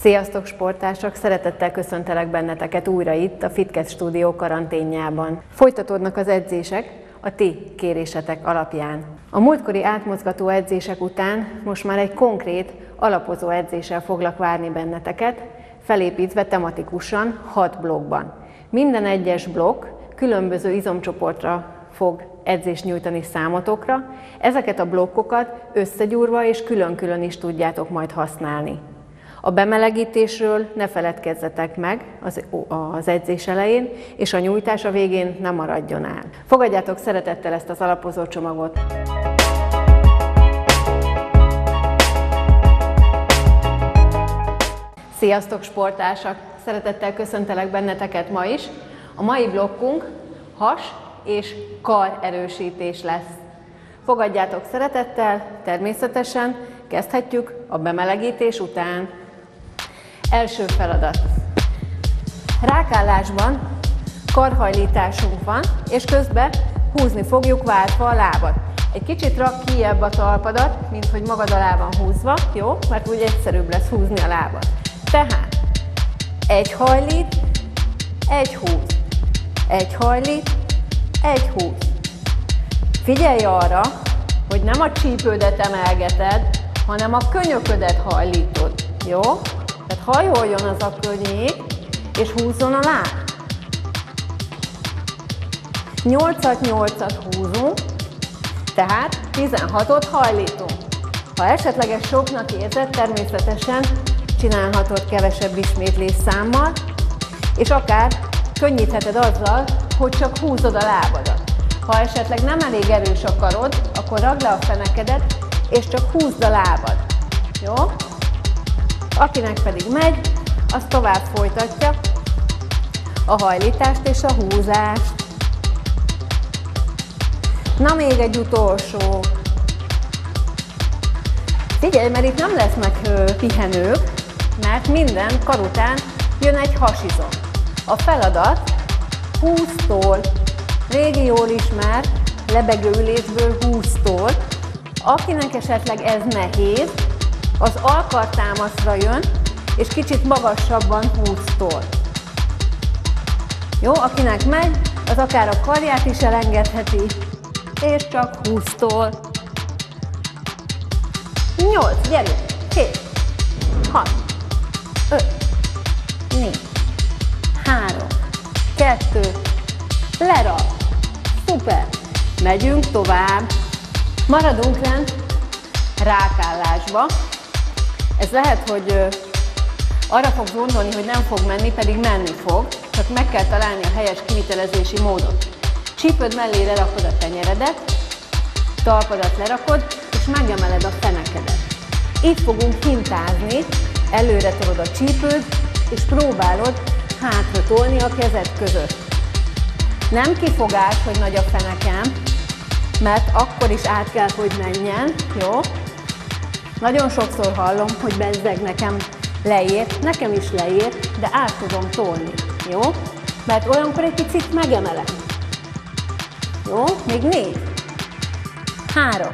Sziasztok sportársak! Szeretettel köszöntelek benneteket újra itt a Fitket Stúdió karanténjában. Folytatódnak az edzések a ti kérésetek alapján. A múltkori átmozgató edzések után most már egy konkrét, alapozó edzéssel foglak várni benneteket, felépítve tematikusan 6 blokkban. Minden egyes blokk különböző izomcsoportra fog edzést nyújtani számotokra, ezeket a blokkokat összegyúrva és külön-külön is tudjátok majd használni. A bemelegítésről ne feledkezzetek meg az edzés elején, és a nyújtás a végén ne maradjon el. Fogadjátok szeretettel ezt az alapozó csomagot! Sziasztok sportársak! Szeretettel köszöntelek benneteket ma is. A mai blokkunk has és kar erősítés lesz. Fogadjátok szeretettel, természetesen kezdhetjük a bemelegítés után. Első feladat. Rákállásban karhajlításunk van, és közben húzni fogjuk váltva a lábat. Egy kicsit rak kijebb a talpadat, mint hogy magad alá van húzva, jó? Mert úgy egyszerűbb lesz húzni a lábat. Tehát egy hajlít, egy húz. Egy hajlít, egy húz. Figyelj arra, hogy nem a csípődet emelgeted, hanem a könyöködet hajlítod, jó? Tehát hajoljon az a könnyék, és húzzon a láb. 8-8-at húzunk, tehát 16-ot hajlítunk. Ha esetleges soknak érzed, természetesen csinálhatod kevesebb ismétlésszámmal, és akár könnyítheted azzal, hogy csak húzod a lábadat. Ha esetleg nem elég erős a karod, akkor ragd le a fenekedet, és csak húzd a lábad. Jó? Akinek pedig megy, az tovább folytatja a hajlítást és a húzást. Na még egy utolsó. Figyelj, mert itt nem lesznek pihenők, mert minden kar után jön egy hasizom. A feladat 20-tól, régi jól ismert lebegő ülésből 20-tól. Akinek esetleg ez nehéz, az alkartámaszra jön, és kicsit magasabban 20-tól. Jó, akinek megy, az akár a karját is elengedheti, és csak 20-tól. 8, gyerünk! 7, 6, 5, 4, 3, 2, lerak! Szuper! Megyünk tovább. Maradunk lent rákállásba. Ez lehet, hogy arra fogsz gondolni, hogy nem fog menni, pedig menni fog, csak meg kell találni a helyes kivitelezési módot. Csípőd mellére rakod a tenyeredet, talpadat lerakod, és megemeled a fenekedet. Itt fogunk hintázni, előre tolod a csípőd, és próbálod hátra tolni a kezed között. Nem kifogás, hogy nagy a fenekem, mert akkor is át kell, hogy menjen, jó? Nagyon sokszor hallom, hogy bezzeg nekem leér, nekem is leér, de át tudom tolni, jó? Mert olyankor egy picit megemelem. Jó? Még 4, 3,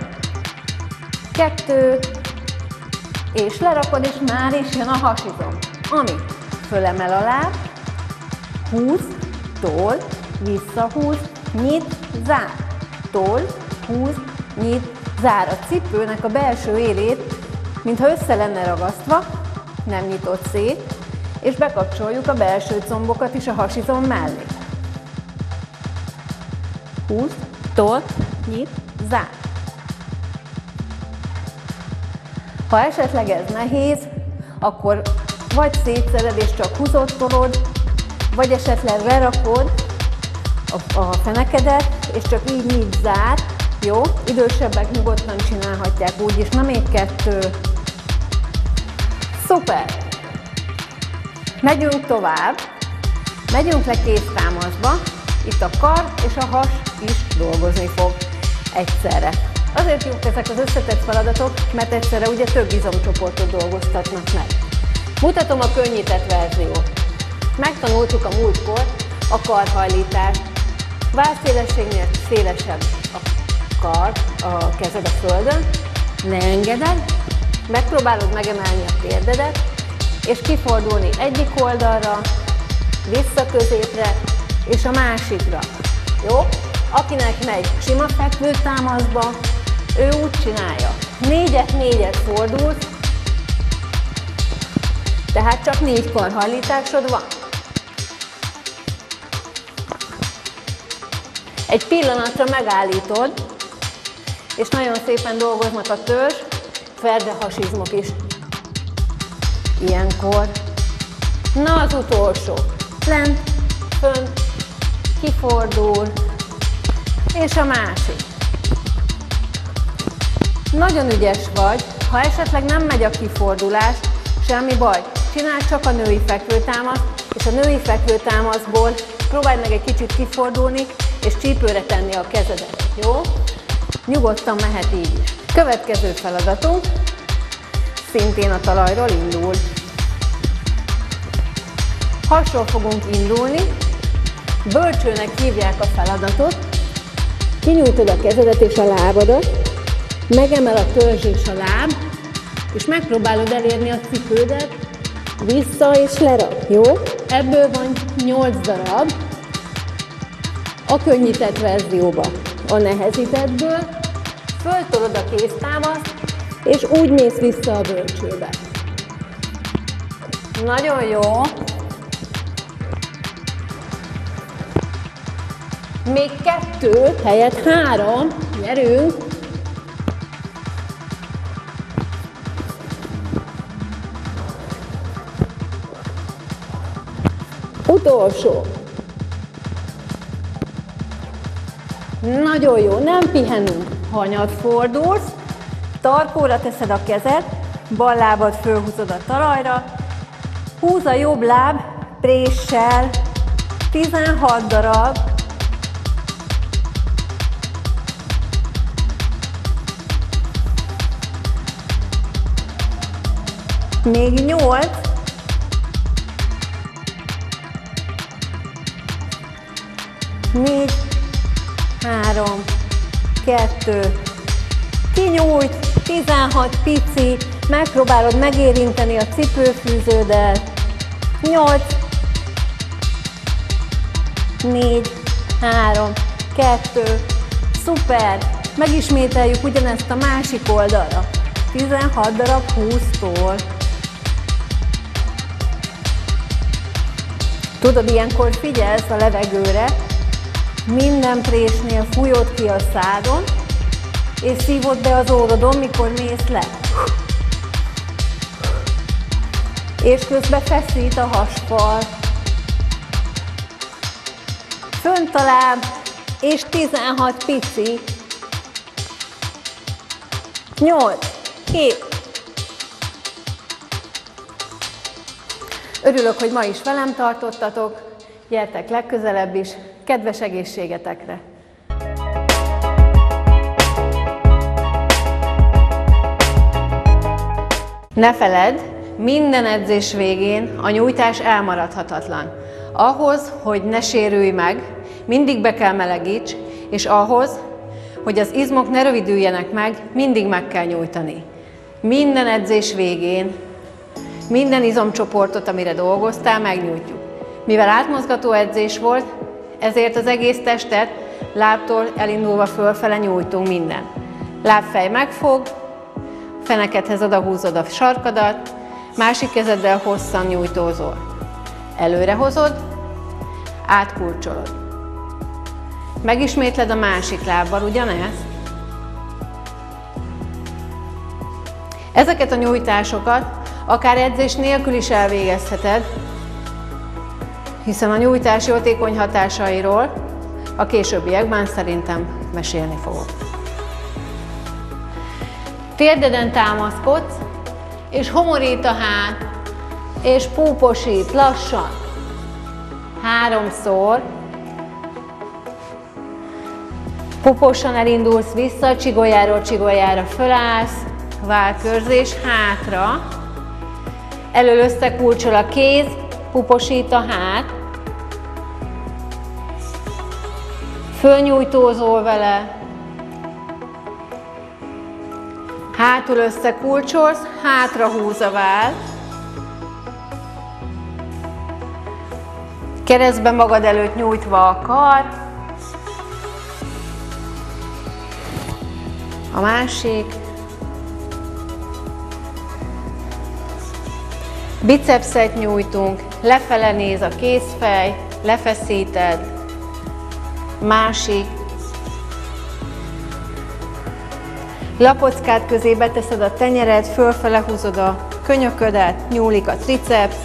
2, és lerakod, és már is jön a hasizom, ami fölemel a láb, húz, tol, visszahúz, nyit, zár. Tol, húz, nyit, zár. A cipőnek a belső élét, mintha össze lenne ragasztva, nem nyitott szét, és bekapcsoljuk a belső combokat is a hasizom mellé. Húz, tol, nyit, zár. Ha esetleg ez nehéz, akkor vagy szétszered és csak húzod, tolod, vagy esetleg lerakod a fenekedet, és csak így nyit, zár. Jó? Idősebbek nyugodtan csinálhatják úgy is. Na még 2. Szuper! Megyünk tovább. Megyünk le kéztámaszba. Itt a kar és a has is dolgozni fog egyszerre. Azért jók ezek az összetett feladatok, mert egyszerre ugye több izomcsoportot dolgoztatnak meg. Mutatom a könnyített verziót. Megtanultuk a múltkor a karhajlítást. Vállszélességnél szélesebb a kar, a kezed a földön, ne engeded, megpróbálod megemelni a térdedet, és kifordulni egyik oldalra, vissza középre, és a másikra. Jó? Akinek megy sima fekvőtámaszba, ő úgy csinálja. 4-et fordulsz, tehát csak 4 karhajlításod van. Egy pillanatra megállítod, és nagyon szépen dolgoznak a törzs, ferdehasizmok is. Ilyenkor. Na az utolsó. Lent, fönt, kifordul, és a másik. Nagyon ügyes vagy, ha esetleg nem megy a kifordulás, semmi baj. Csináld csak a női fekvőtámaszt, és a női fekvőtámaszból próbálj meg egy kicsit kifordulni, és csípőre tenni a kezedet, jó? Nyugodtan mehet így is. Következő feladatunk szintén a talajról indul. Hasról fogunk indulni, bölcsőnek hívják a feladatot, kinyújtod a kezedet és a lábadat, megemel a törzs és a láb, és megpróbálod elérni a cipődet, vissza és lerak, jó? Ebből van 8 darab a könnyített verzióban. A nehezítettből föltolod a kéztámaszt, és úgy mész vissza a bölcsőbe. Nagyon jó. Még 2 helyett 3. Gyerünk! Utolsó. Nagyon jó, nem pihenünk. Hanyat fordulsz, tarkóra teszed a kezed, bal lábad fölhúzod a talajra, húz a jobb láb préssel, 16 darab, még 8, négy, 3, 2, kinyújt, 16 pici, megpróbálod megérinteni a cipőfűződet, 8, 4, 3, 2, szuper, megismételjük ugyanezt a másik oldalra, 16 darab 20-tól. Tudod, ilyenkor figyelsz a levegőre, minden présnél fújod ki a szádon, és szívod be az orrodon, mikor mész le. És közben feszít a hasfal. Fönt a láb, és 16 pici. 8, 7. Örülök, hogy ma is velem tartottatok. Gyertek legközelebb is. Kedves egészségetekre! Ne feledd, minden edzés végén a nyújtás elmaradhatatlan. Ahhoz, hogy ne sérülj meg, mindig be kell melegíts, és ahhoz, hogy az izmok ne rövidüljenek meg, mindig meg kell nyújtani. Minden edzés végén, minden izomcsoportot, amire dolgoztál, megnyújtjuk. Mivel átmozgató edzés volt, ezért az egész testet lábtól elindulva fölfele nyújtunk minden. Lábfej megfog, fenekedhez odahúzod a sarkadat, másik kezeddel hosszan nyújtózol. Előre hozod, átkulcsolod. Megismétled a másik lábbal ugyanezt. Ezeket a nyújtásokat akár edzés nélkül is elvégezheted, hiszen a nyújtás jótékony hatásairól a későbbiekben szerintem mesélni fogok. Térdeden támaszkodsz, és homorít a hát, és púposít lassan. 3-szor. Puposan elindulsz vissza, csigolyáról csigolyára fölállsz, vállkörzés hátra. Elől összekulcsol a kéz, puposít a hát. Fölnyújtózol vele. Hátul összekulcsolsz, hátra húz a váll. Keresztbe magad előtt nyújtva a kar. A másik. Bicepszet nyújtunk, lefele néz a kézfej, lefeszíted. Másik. Lapockát közébe teszed a tenyered, fölfele húzod a könyöködet, nyúlik a triceps.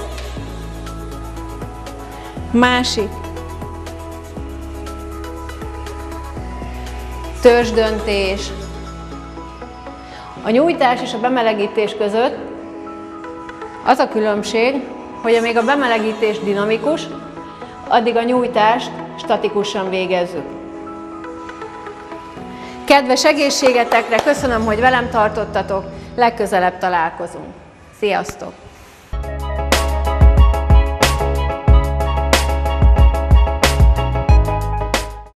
Másik. Törzsdöntés. A nyújtás és a bemelegítés között az a különbség, hogy amíg a bemelegítés dinamikus, addig a nyújtást statikusan végezzük. Kedves egészségetekre, köszönöm, hogy velem tartottatok, legközelebb találkozunk. Sziasztok!